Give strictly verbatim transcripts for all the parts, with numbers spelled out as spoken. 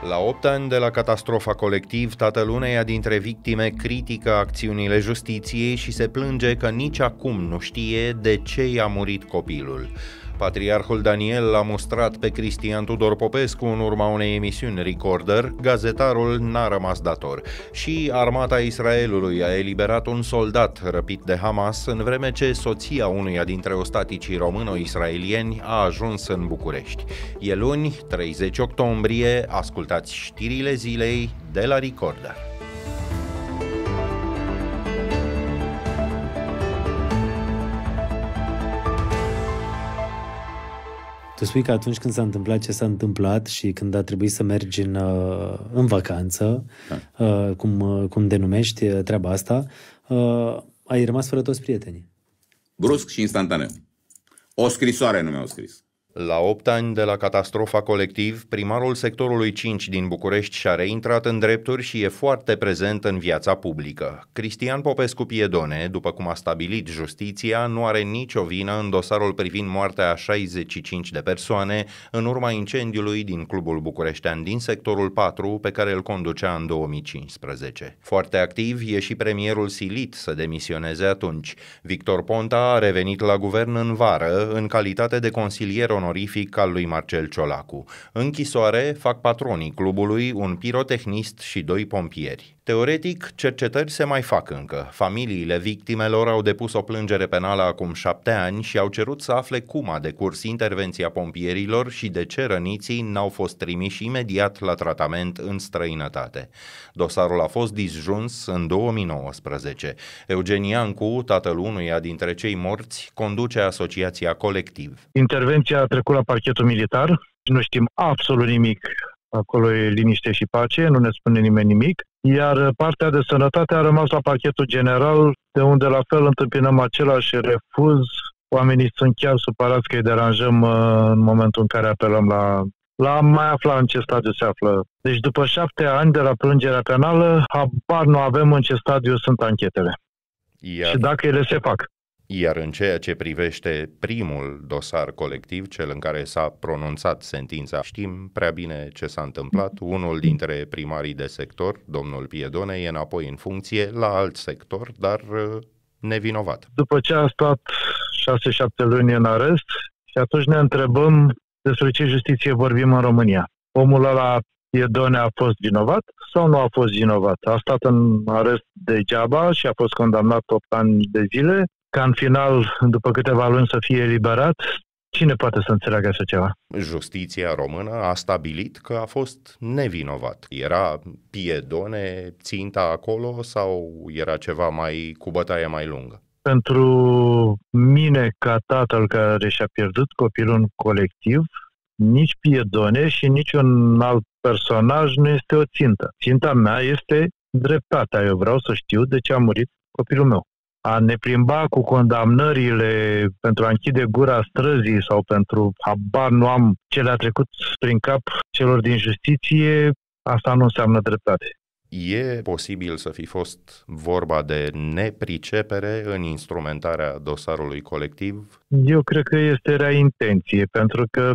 La opt ani de la catastrofa colectiv, tatăl uneia dintre victime critică acțiunile justiției și se plânge că nici acum nu știe de ce i-a murit copilul. Patriarhul Daniel l-a mustrat pe Cristian Tudor Popescu în urma unei emisiuni Recorder, gazetarul n-a rămas dator. Și armata Israelului a eliberat un soldat răpit de Hamas, în vreme ce soția unuia dintre ostaticii româno-israelieni a ajuns în București. E luni, treizeci octombrie, ascultați știrile zilei de la Recorder. Tu spui că atunci când s-a întâmplat ce s-a întâmplat și când a trebuit să mergi în, în vacanță, da. cum, cum denumești treaba asta, ai rămas fără toți prietenii. Brusc și instantaneu. O scrisoare nu mi-au scris. La opt ani de la catastrofa colectiv, primarul sectorului cinci din București și-a reintrat în drepturi și e foarte prezent în viața publică. Cristian Popescu Piedone, după cum a stabilit justiția, nu are nicio vină în dosarul privind moartea a șaizeci și cinci de persoane în urma incendiului din clubul bucureștean din sectorul patru, pe care îl conducea în două mii cincisprezece. Foarte activ e și premierul silit să demisioneze atunci. Victor Ponta a revenit la guvern în vară, în calitate de consilier onorific al lui Marcel Ciolacu. Închisoare fac patronii clubului, un pirotehnist și doi pompieri. Teoretic, cercetări se mai fac încă. Familiile victimelor au depus o plângere penală acum șapte ani și au cerut să afle cum a decurs intervenția pompierilor și de ce răniții n-au fost trimiși imediat la tratament în străinătate. Dosarul a fost disjuns în două mii nouăsprezece. Eugen Iancu, tatăl unuia dintre cei morți, conduce asociația Colectiv. Intervenția a trecut la parchetul militar, nu știm absolut nimic. Acolo e liniște și pace, nu ne spune nimeni nimic, iar partea de sănătate a rămas la parchetul general, de unde la fel întâmpinăm același refuz. Oamenii sunt chiar supărați că îi deranjăm în momentul în care apelăm la, la mai afla în ce stadiu se află. Deci după șapte ani de la plângerea penală, habar nu avem în ce stadiu sunt anchetele. Iar... și dacă ele se fac. Iar în ceea ce privește primul dosar colectiv, cel în care s-a pronunțat sentința, știm prea bine ce s-a întâmplat. Unul dintre primarii de sector, domnul Piedone, e înapoi în funcție la alt sector, dar nevinovat. După ce a stat șase șapte luni în arest, și atunci ne întrebăm despre ce justiție vorbim în România. Omul ăla, Piedone, a fost vinovat sau nu a fost vinovat? A stat în arest degeaba și a fost condamnat opt ani de zile, ca în final, după câteva luni, să fie eliberat. Cine poate să înțeleagă așa ceva? Justiția română a stabilit că a fost nevinovat. Era Piedone ținta acolo sau era ceva mai cu bătaie mai lungă? Pentru mine, ca tatăl care și-a pierdut copilul în colectiv, nici Piedone și nici un alt personaj nu este o țintă. Ținta mea este dreptatea. Eu vreau să știu de ce a murit copilul meu. A ne plimba cu condamnările pentru a închide gura străzii sau pentru habar nu am ce le-a trecut prin cap celor din justiție, asta nu înseamnă dreptate. E posibil să fi fost vorba de nepricepere în instrumentarea dosarului colectiv? Eu cred că este rea intenție, pentru că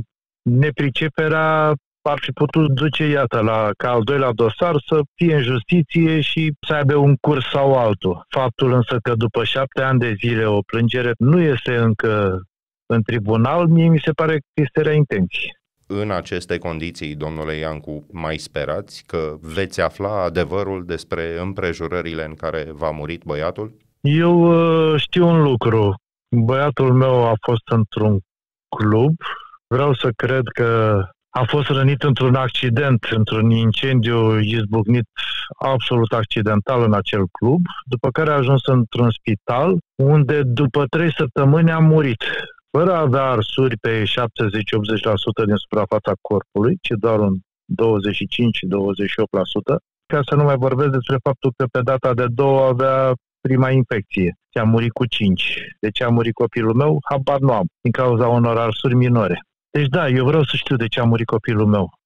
nepriceperea ar fi putut duce, iată, la, ca al doilea dosar, să fie în justiție și să aibă un curs sau altul. Faptul însă că după șapte ani de zile o plângere nu este încă în tribunal, mie mi se pare că este rea intenție. În aceste condiții, domnule Iancu, mai sperați că veți afla adevărul despre împrejurările în care v-a murit băiatul? Eu uh, știu un lucru. Băiatul meu a fost într-un club. Vreau să cred că a fost rănit într-un accident, într-un incendiu izbucnit absolut accidental în acel club, după care a ajuns într-un spital, unde după trei săptămâni a murit, fără a avea arsuri pe șaptezeci-optzeci la sută din suprafața corpului, ci doar un douăzeci și cinci douăzeci și opt la sută, ca să nu mai vorbesc despre faptul că pe data de două avea prima infecție. Și a murit cu cinci. De ce a murit copilul meu? Habar nu am, din cauza unor arsuri minore. Deci da, eu vreau să știu de ce a murit copilul meu.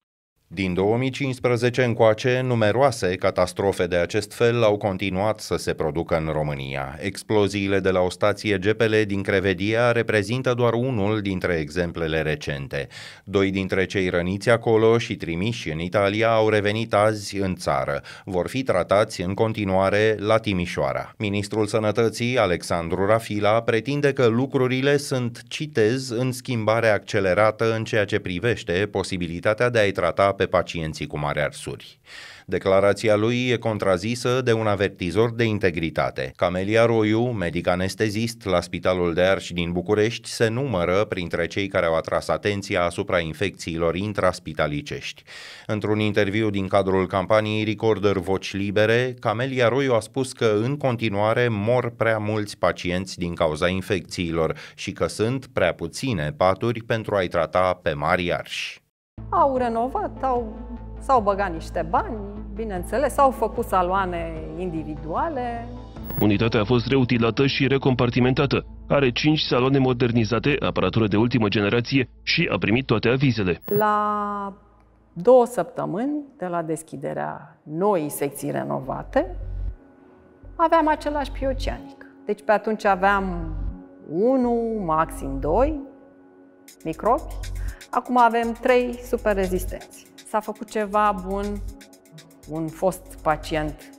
Din două mii cincisprezece încoace, numeroase catastrofe de acest fel au continuat să se producă în România. Exploziile de la o stație G P L din Crevedia reprezintă doar unul dintre exemplele recente. Doi dintre cei răniți acolo și trimiși în Italia au revenit azi în țară. Vor fi tratați în continuare la Timișoara. Ministrul Sănătății, Alexandru Rafila, pretinde că lucrurile sunt, citez, în schimbare accelerată în ceea ce privește posibilitatea de a-i trata pe pacienții cu mari arsuri. Declarația lui e contrazisă de un avertizor de integritate. Camelia Roiu, medic anestezist la Spitalul de Arși din București, se numără printre cei care au atras atenția asupra infecțiilor intraspitalicești. Într-un interviu din cadrul campaniei Recorder Voci Libere, Camelia Roiu a spus că în continuare mor prea mulți pacienți din cauza infecțiilor și că sunt prea puține paturi pentru a-i trata pe mari arși. Au renovat, au, s-au băgat niște bani, bineînțeles, au făcut saloane individuale. Unitatea a fost reutilată și recompartimentată. Are cinci saloane modernizate, aparatură de ultimă generație și a primit toate avizele. La două săptămâni de la deschiderea noii secții renovate, aveam același pioceanic. Deci pe atunci aveam unu, maxim doi microbi. Acum avem trei super rezistenți. S-a făcut ceva bun, un fost pacient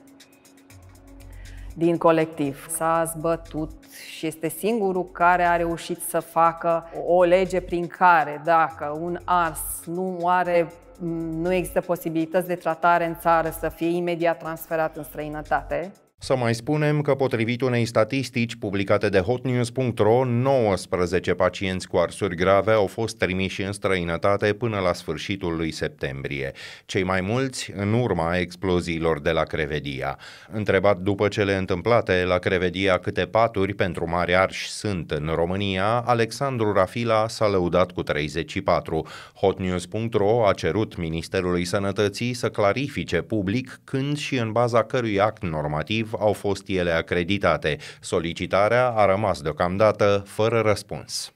din colectiv s-a zbătut și este singurul care a reușit să facă o lege prin care dacă un ars nu are, nu există posibilități de tratare în țară, să fie imediat transferat în străinătate. Să mai spunem că, potrivit unei statistici publicate de hotnews punct ro, nouăsprezece pacienți cu arsuri grave au fost trimiși în străinătate până la sfârșitul lui septembrie, cei mai mulți în urma exploziilor de la Crevedia. Întrebat după cele întâmplate la Crevedia câte paturi pentru mari arși sunt în România, Alexandru Rafila s-a lăudat cu treizeci și patru. hotnews punct ro a cerut Ministerului Sănătății să clarifice public când și în baza cărui act normativ au fost ele acreditate. Solicitarea a rămas deocamdată fără răspuns.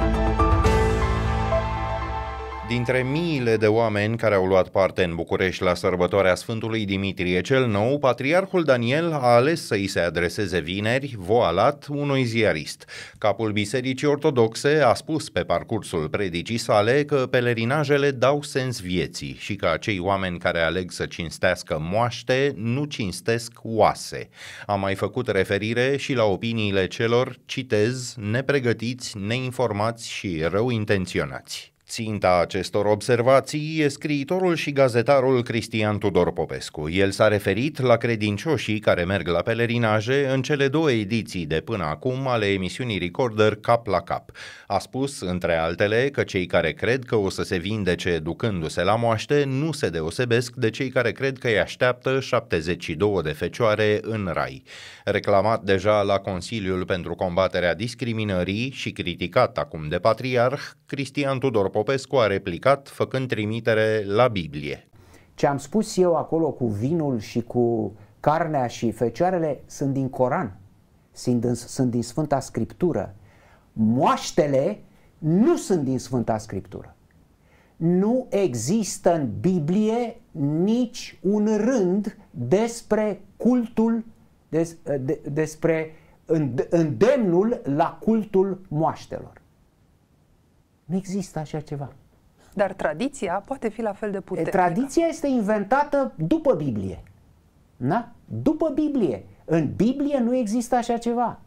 Dintre miile de oameni care au luat parte în București la sărbătoarea Sfântului Dimitrie cel Nou, Patriarhul Daniel a ales să îi se adreseze vineri, voalat, unui ziarist. Capul Bisericii Ortodoxe a spus pe parcursul predicii sale că pelerinajele dau sens vieții și că acei oameni care aleg să cinstească moaște nu cinstesc oase. A mai făcut referire și la opiniile celor, citez, nepregătiți, neinformați și rău intenționați. Ținta acestor observații e scriitorul și gazetarul Cristian Tudor Popescu. El s-a referit la credincioșii care merg la pelerinaje în cele două ediții de până acum ale emisiunii Recorder Cap la Cap. A spus, între altele, că cei care cred că o să se vindece ducându-se la moaște nu se deosebesc de cei care cred că îi așteaptă șaptezeci și două de fecioare în rai. Reclamat deja la Consiliul pentru combaterea discriminării și criticat acum de patriarh, Cristian Tudor Popescu a replicat făcând trimitere la Biblie. Ce am spus eu acolo cu vinul și cu carnea și fecioarele sunt din Coran, sunt din, sunt din Sfânta Scriptură. Moaștele nu sunt din Sfânta Scriptură. Nu există în Biblie nici un rând despre cultul, des, de, despre îndemnul la cultul moaștelor. Nu există așa ceva. Dar tradiția poate fi la fel de puternică. Tradiția este inventată după Biblie. Da? După Biblie. În Biblie nu există așa ceva.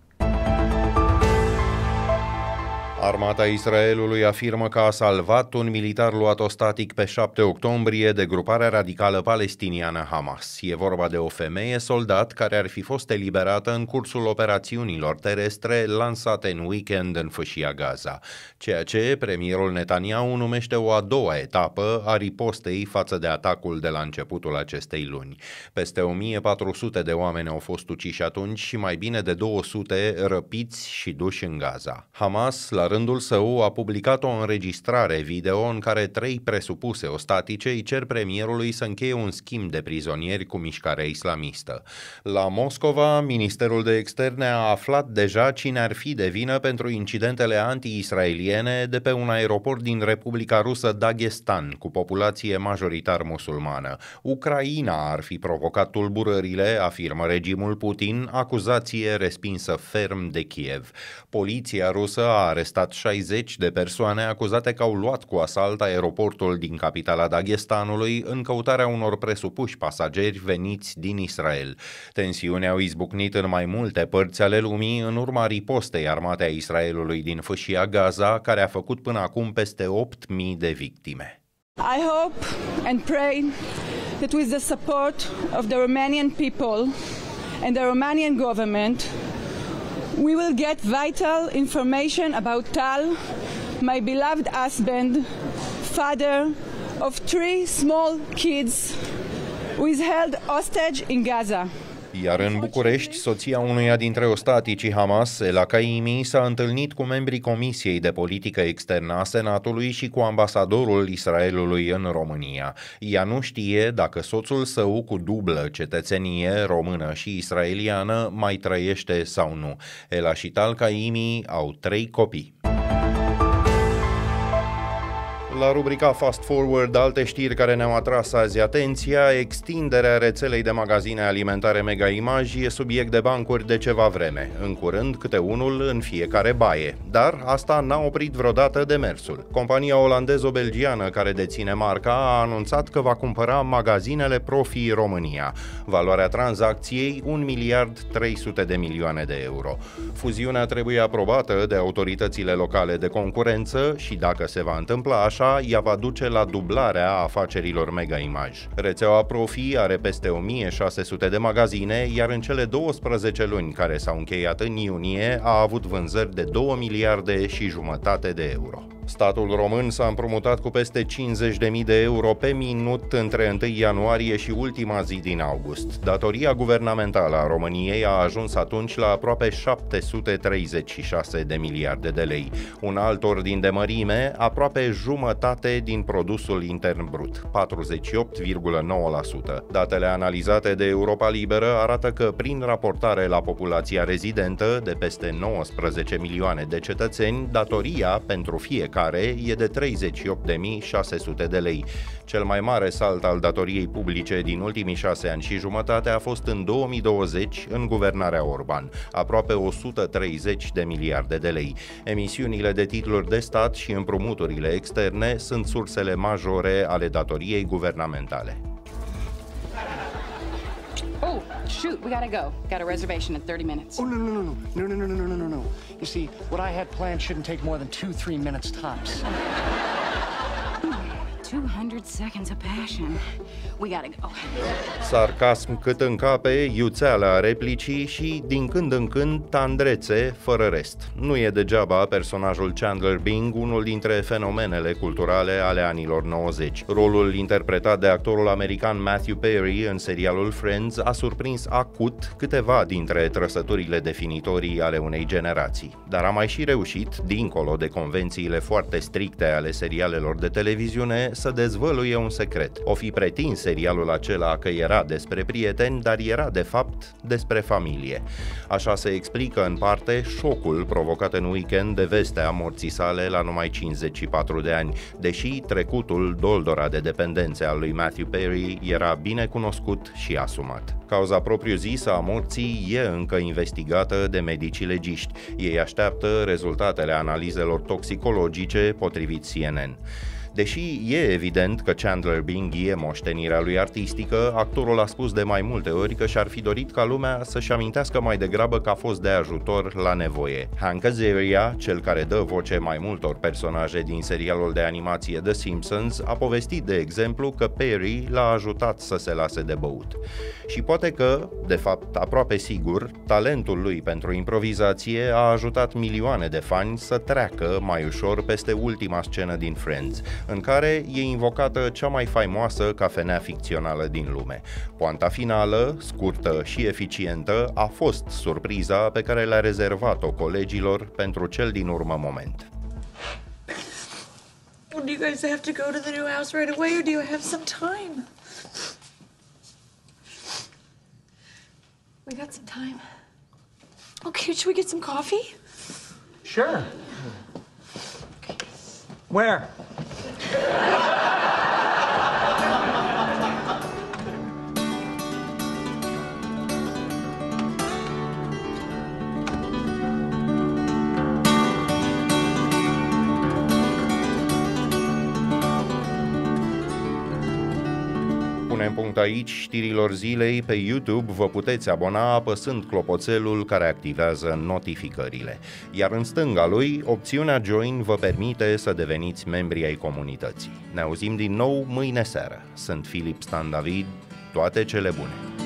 Armata Israelului afirmă că a salvat un militar luat ostattic pe șapte octombrie de gruparea radicală palestiniană Hamas. E vorba de o femeie soldat care ar fi fost eliberată în cursul operațiunilor terestre lansate în weekend în fâșia Gaza, ceea ce premierul Netanyahu numește o a doua etapă a ripostei față de atacul de la începutul acestei luni. Peste o mie patru sute de oameni au fost uciși atunci și mai bine de două sute răpiți și duși în Gaza. Hamas, la rândul său, a publicat o înregistrare video în care trei presupuse ostatice îi cer premierului să încheie un schimb de prizonieri cu mișcarea islamistă. La Moscova, Ministerul de Externe a aflat deja cine ar fi de vină pentru incidentele anti-israeliene de pe un aeroport din Republica Rusă Dagestan, cu populație majoritar musulmană. Ucraina ar fi provocat tulburările, afirmă regimul Putin, acuzație respinsă ferm de Kiev. Poliția rusă a arestat șaizeci de persoane acuzate că au luat cu asalt aeroportul din capitala Dagestanului în căutarea unor presupuși pasageri veniți din Israel. Tensiunea au izbucnit în mai multe părți ale lumii în urma ripostei armate a Israelului din fâșia Gaza, care a făcut până acum peste opt mii de victime. I hope and pray that with the support of the Romanian people and the Romanian government, we will get vital information about Tal, my beloved husband, father of three small kids who is held hostage in Gaza. Iar în București, soția unuia dintre ostaticii Hamas, Ela Kaimi, s-a întâlnit cu membrii Comisiei de Politică Externă a Senatului și cu ambasadorul Israelului în România. Ea nu știe dacă soțul său cu dublă cetățenie română și israeliană mai trăiește sau nu. Ela și Tal Kaimi au trei copii. La rubrica Fast Forward, alte știri care ne-au atras azi atenția: extinderea rețelei de magazine alimentare Mega Image e subiect de bancuri de ceva vreme. În curând, câte unul în fiecare baie. Dar asta n-a oprit vreodată demersul. Compania olandezo-belgiană care deține marca a anunțat că va cumpăra magazinele Profi România. Valoarea tranzacției un miliard trei sute de milioane de euro. Fuziunea trebuie aprobată de autoritățile locale de concurență și, dacă se va întâmpla așa, ea va duce la dublarea afacerilor Mega Image. Rețeaua Profi are peste o mie șase sute de magazine, iar în cele douăsprezece luni care s-au încheiat în iunie a avut vânzări de două miliarde și jumătate de euro. Statul român s-a împrumutat cu peste cincizeci de mii de euro pe minut între întâi ianuarie și ultima zi din august. Datoria guvernamentală a României a ajuns atunci la aproape șapte sute treizeci și șase de miliarde de lei. Un alt ordin de mărime, aproape jumătate din produsul intern brut, patruzeci și opt virgulă nouă la sută. Datele analizate de Europa Liberă arată că, prin raportare la populația rezidentă de peste nouăsprezece milioane de cetățeni, datoria pentru fiecare care e de treizeci și opt de mii șase sute de lei. Cel mai mare salt al datoriei publice din ultimii șase ani și jumătate a fost în două mii douăzeci, în guvernarea Orban, aproape o sută treizeci de miliarde de lei. Emisiunile de titluri de stat și împrumuturile externe sunt sursele majore ale datoriei guvernamentale. Oh, shoot, we gotta go. Got a reservation in thirty minutes. Oh, no, no, no, no, no, no, no, no, no, no, no. You see, what I had planned shouldn't take more than two, three minutes tops. two hundred seconds of passion. We gotta go. Sarcasm cât încape, iuțeala replicii și, din când în când, tandrețe fără rest. Nu e degeaba personajul Chandler Bing, unul dintre fenomenele culturale ale anilor nouăzeci. Rolul interpretat de actorul american Matthew Perry în serialul Friends a surprins acut câteva dintre trăsăturile definitorii ale unei generații. Dar a mai și reușit, dincolo de convențiile foarte stricte ale serialelor de televiziune, să dezvăluie un secret. O fi pretins serialul acela că era despre prieteni, dar era de fapt despre familie. Așa se explică în parte șocul provocat în weekend de vestea morții sale la numai cincizeci și patru de ani, deși trecutul doldora de dependențe al lui Matthew Perry era bine cunoscut și asumat. Cauza propriu-zisă a morții e încă investigată de medicii legiști. Ei așteaptă rezultatele analizelor toxicologice, potrivit C N N. Deși e evident că Chandler Bing e moștenirea lui artistică, actorul a spus de mai multe ori că și-ar fi dorit ca lumea să-și amintească mai degrabă că a fost de ajutor la nevoie. Hank Azaria, cel care dă voce mai multor personaje din serialul de animație The Simpsons, a povestit, de exemplu, că Perry l-a ajutat să se lase de băut. Și poate că, de fapt aproape sigur, talentul lui pentru improvizație a ajutat milioane de fani să treacă mai ușor peste ultima scenă din Friends, în care e invocată cea mai faimoasă cafenea ficțională din lume. Poanta finală, scurtă și eficientă, a fost surpriza pe care le-a rezervat-o colegilor pentru cel din urmă moment. do you guys have to go to the new house right away, or do you have some time? We got some time. Okay, should we get some coffee? Sure. Okay. Where? Punem punct aici știrilor zilei. Pe YouTube vă puteți abona apăsând clopoțelul care activează notificările. Iar în stânga lui, opțiunea Join vă permite să deveniți membri ai comunității. Ne auzim din nou mâine seară. Sunt Filip Stan David, toate cele bune!